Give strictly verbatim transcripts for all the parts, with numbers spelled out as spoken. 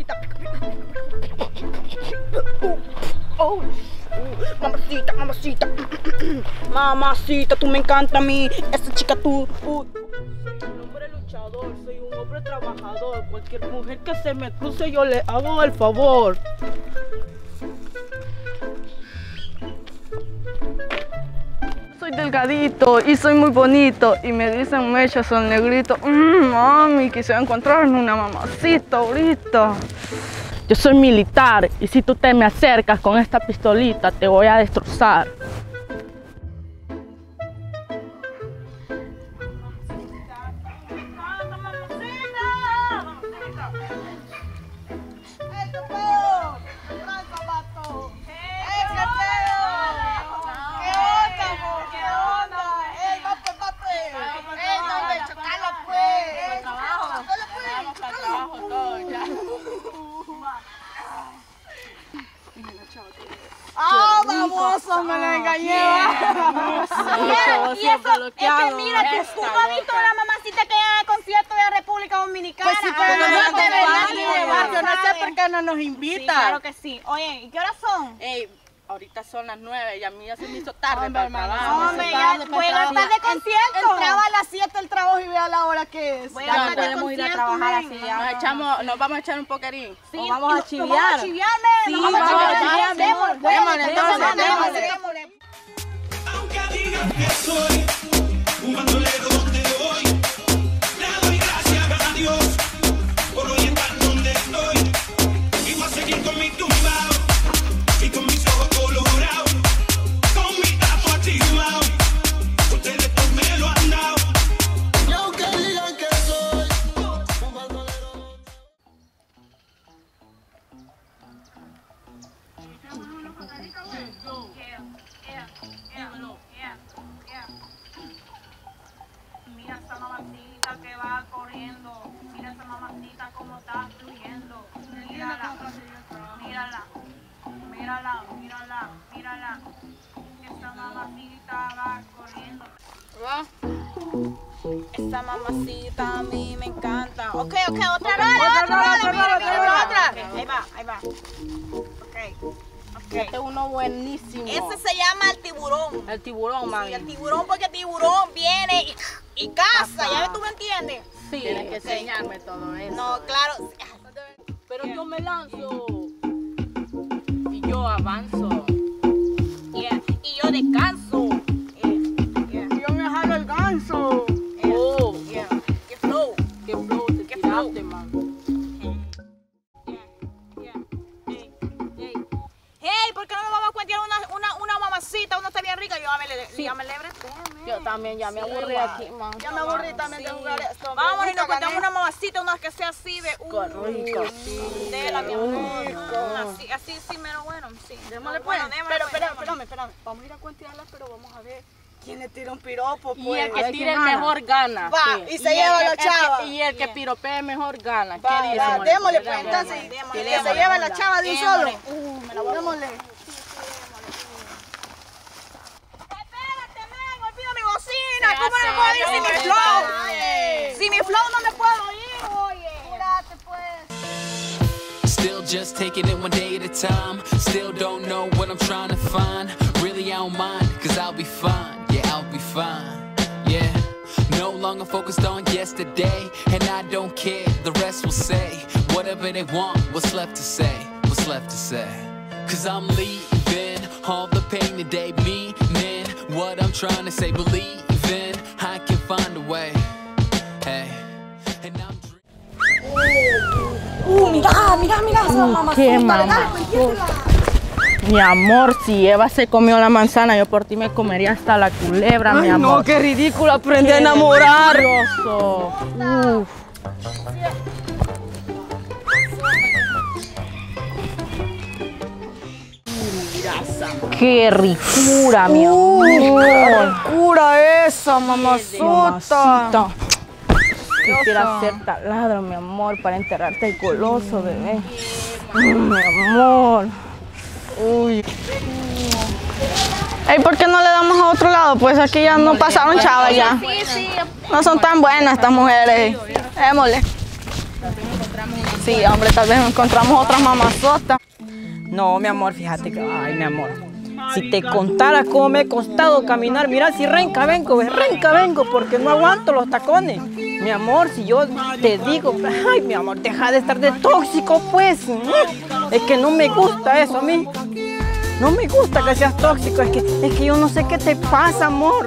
mamacita. Oh, mamacita, mamacita. Mamacita, tú me encanta a mí. Esa chica tú. Uh. Soy un hombre luchador, soy un hombre trabajador. Cualquier mujer que se me cruce yo le hago el favor. Soy delgadito y soy muy bonito y me dicen Mecha, son negrito. Mmm, mami, quisiera encontrarme una mamacita ahorita. Yo soy militar y si tú te me acercas con esta pistolita te voy a destrozar. ¡Ah, baboso! Me la engañé. Y eso, es que mira, tú no has visto a la mamacita que llega al concierto de la República Dominicana. Pues sí, pero no nos de yo no sé por qué no nos invita. Claro que sí. Oye, ¿y qué horas son? Ey, ahorita son las nueve y a mí ya se me hizo tarde para el trabajo. Hombre, ya buenas tardes de concierto. Entraba a las siete el trabajo y vea la hora que es. Buenas tardes de podemos ir a concierto, trabajar men. así. Nos echamos, nos vamos a echar un poquerín. Sí, O vamos a nos chiviar. Vamos a chiviar, men. Sí, Nos vamos a vamos a chiviar. chiviar, Démosle, démosle, démosle, entonces, démosle, démosle. démosle. Aunque digan que soy un bandolero donde voy, le doy gracias a Dios por hoy estar donde estoy. Y voy a seguir con mi tumbao y con mis ojos colorados, con mi tapo activado. Ustedes por me lo han dado. Y aunque digan que soy un bandolero. Mira esa mamacita que va corriendo. Mira esa mamacita como está fluyendo. Mírala, mírala, mírala, mírala, mírala. Esa mamacita va corriendo. Esa mamacita a mí me encanta. Ok, ok, otra rola, otra rola, mira, mira, otra. Ahí va, ahí va. Ok. Este es uno buenísimo. Ese se llama el tiburón. El tiburón, mami. Sí, el tiburón, porque el tiburón viene y, y caza, ¿ya ves? ¿Tú me entiendes? Sí, tienes que enseñarme todo eso. No, claro. Pero yo me lanzo y yo avanzo. Yeah. Y yo descanso. Yeah. Yeah. Yo me jalo el ganso. Oh, Yeah. Qué flow. qué flow te Qué tiraste, man. Hey, ¿por qué no nos vamos a cuentear una, una, una mamacita? Una está bien rica. Yo ya me le, Sí. ya me lebre. Yo también ya me aburrí aquí, man. Ya me aburrí también de jugar esto. Vamos y nos Nunca cuentamos gané. una mamacita, una que sea así de uh, Qué rico, sí. de la mi amor. Rico. Así, así, sí, pero bueno, sí. Démosle No, pues. bueno, démosle, Pero, pues, espera, démosle. espérame, espérame. Vamos a ir a cuentearla, pero vamos a ver quién le tira un piropo, Y pues. el A que ver tire quién el gana. mejor gana. Va, sí. y se el lleva que- la el que- chava. Y el que piropee mejor gana. Va, ¿Qué dice, va, Mónica? démosle pues Démosle. entonces. démosle, Que se démosle, lleve la démosle. chava de un Démosle. solo. Démosle. Espérate, men, olvida mi bocina. Se ¿Cómo hace, me puedo ir sin mi hombre, flow? dale. Si mi flow no me puedo ir, oye. Espérate, pues. Still just taking it one day at a time. Still don't know what I'm trying to find. Really, I don't mind, cause I'll be fine. Yeah, I'll be fine. Yeah. No longer focused on yesterday. And I don't care, the rest will say whatever they want. What's left to say? What's left to say? Cause I'm leaving all the pain today. Meaning what I'm trying to say. Believing I can find a way. Hey. And I'm Uh, mira, mira, mira esa mamacita. qué Dale, mamá. dale, cuéntiésela. Mi amor, si Eva se comió la manzana, yo por ti me comería hasta la culebra, mi Ay, amor. no, qué ridículo, aprendí Qué a enamorar. delicioso. Uf. Qué ricura, mi Uy, qué amor. locura esa, mamazota. Mamacita. Quisiera ser taladro, mi amor, para enterrarte el goloso, bebé. Mm, mi amor. Uy. Ey, ¿por qué no le damos a otro lado? Pues aquí ya no pasaron chavas ya. No son tan buenas estas mujeres. Démosle. Sí, hombre, tal vez encontramos otras mamazotas. No, mi amor, fíjate que, ay, mi amor, si te contara cómo me ha costado caminar, mira, si renca vengo, ves, renca vengo, porque no aguanto los tacones. Mi amor, si yo te digo, ay, mi amor, deja de estar de tóxico, pues. Es que no me gusta eso a mí. No me gusta que seas tóxico, es que, es que yo no sé qué te pasa, amor.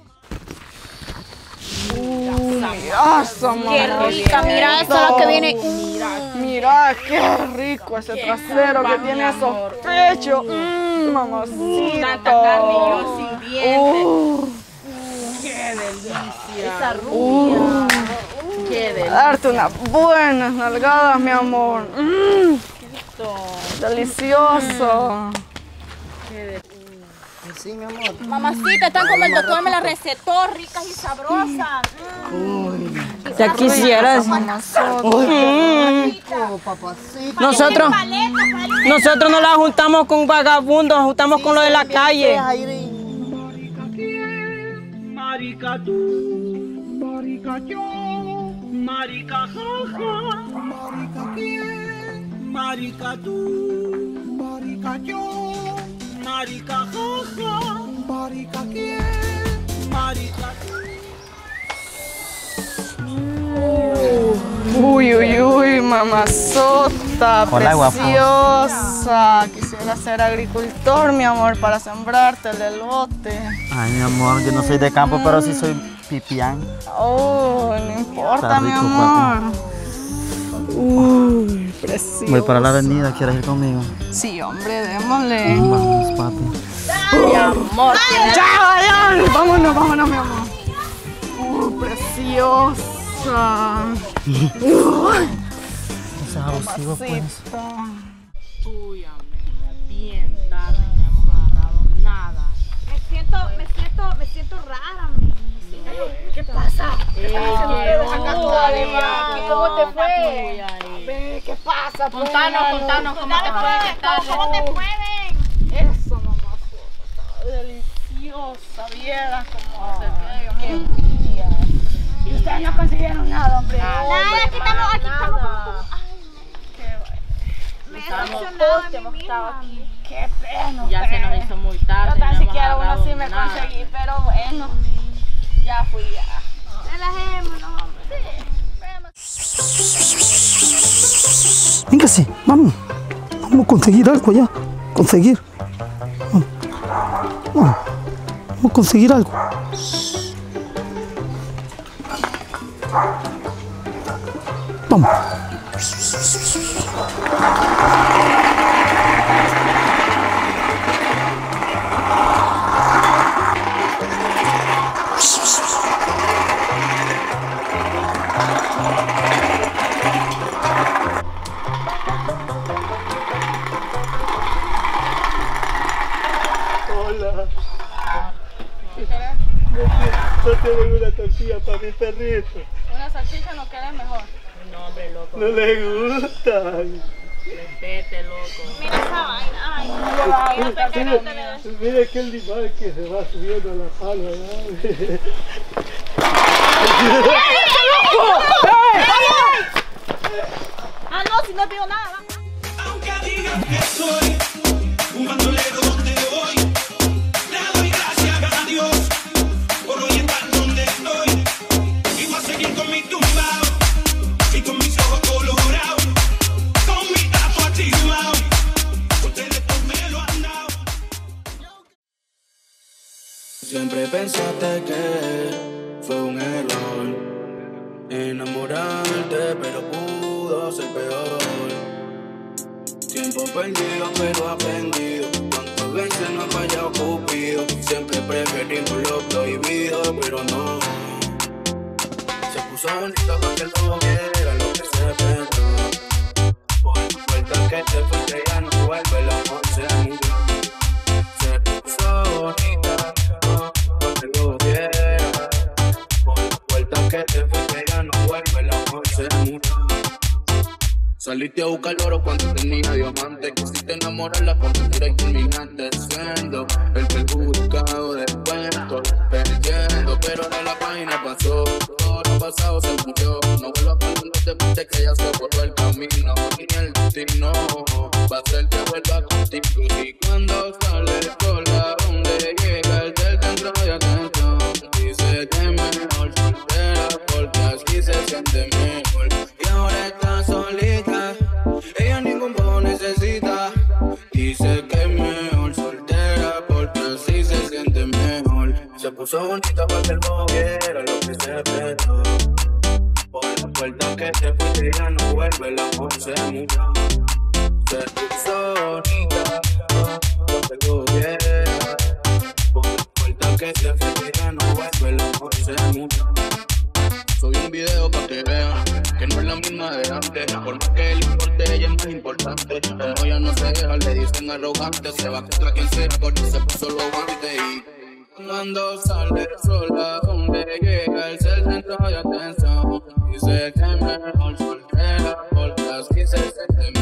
Mirazo, Qué rica, mira eso lo que viene. Mira, qué rico ese trasero que tiene esos pechos. Mmm, mamacito. Tanta carne y yo sin dientes. Uh, Qué delicia. Esa rubia. uh, Qué delicia. Darte unas buenas nalgadas, mi amor. Mm, delicioso. Sí, mi amor. Mamacita, están como el doctor me la recetó, ricas y sabrosas. Ya quisieras. Nosotros, nosotros no la juntamos con vagabundos, nos juntamos con lo de la calle. Marica tú, marica yo, marica jaja, marica quién, marica tú, marica yo, marica jaja, marica quién, marica tú. Uy, uy, uy, mamazota, Hola, guapo. preciosa. Quisiera ser agricultor, mi amor, para sembrarte el elote. Ay, mi amor, yo no soy de campo, pero sí soy pipián. Oh, no importa, Está mi rico, amor. Uy, preciosa. Voy para la avenida, ¿quieres ir conmigo? Sí, hombre, démosle. Vamos, papi. Mi amor. ¡Ya, ya! Vámonos, vámonos, mi amor. Uh, preciosa. Es abusivo, pues. Mamacita. Uy, amiga, bien tarde y no hemos agarrado nada. Me siento, me siento, me siento rara, me. ¿Qué pasa? ¿Qué están haciendo ustedes acá todavía? ¿Cómo te fue? Ve, ¿qué pasa? Pues? Contanos, contanos, ¿cómo te fue? ¿Qué tal? ¿Cómo te fue, ven? Eso, mamá, deliciosa, vieras como se ve, Dios mío. Y ustedes no consiguieron nada, hombre. Nada, aquí estamos, aquí estamos como, como, ay, Qué me he decepcionado a mí misma. Qué pena. Ya se nos hizo muy tarde. Yo tan no hemos siquiera uno agarrado sí me nada. conseguí, pero bueno, ya fui ya. Relajémonos, hombre. Véngase, vamos. Vamos a conseguir algo allá. Conseguir. Vamos. Vamos. Vamos a conseguir algo. Vamos. No tienen una tortilla para mi perrito. Una salchicha no queda mejor. No, hombre, loco. No le gustan. Respete, loco. Mira esa vaina, ay, no, no, Mira, mira que el animal que se va subiendo a la pala. ah, no, si no digo nada. Aunque digan que soy un bandolero donde voy, le doy gracias a Dios por hoy estar donde estoy. Y voy a seguir con mi tumbao y con mis ojos colorados, con mi tapo activado. Ustedes por me lo han dado. Siempre pensaste que fue un error enamorarte, pero pudo ser peor. Tiempo perdido, pero aprendido. Cuántas veces no ha fallado Cupido. Siempre preferimos lo prohibido, pero no. Se puso bonita para que no viera lo que se perdió. Por tu vuelta que te fuiste ya no vuelve, el amor se murió. Se puso bonita para que lo viera. Por tu vuelta que te fuiste ya no vuelve, el amor se murió. Saliste a buscar oro cuando tenía diamante. Quisiste enamorarla por mentira y terminaste siendo el perjudicado del cuento. Perdiendo, pero de la página pasó. Todo lo pasado se murió. No vuelvo a perder de que ya se borró el camino. si no, va a ser que vuelva contigo. Y cuando sale sola, donde llega el del centro de atención, dice que es mejor soltera porque así se siente mejor. Y ahora está solita, ella ningún poco necesita. Dice que es mejor soltera porque así se siente mejor. Se puso bonita para que el bobo viera lo que se apretó. Por la puerta que te fuiste ya no vuelve, el amor se murió. Se puso bonita para que el bobo viera. Por la puerta que te fuiste ya no vuelve, el amor se murió. Subí un video pa' que vean que no es la misma de antes. Por más que el importe ella es más importante. Como ella no se deja, le dicen arrogante. Se va contra quien sea porque se puso los guantes. Y cuando sale sola, donde llega el ser centro de atención, dice que es mejor soltera porque así se siente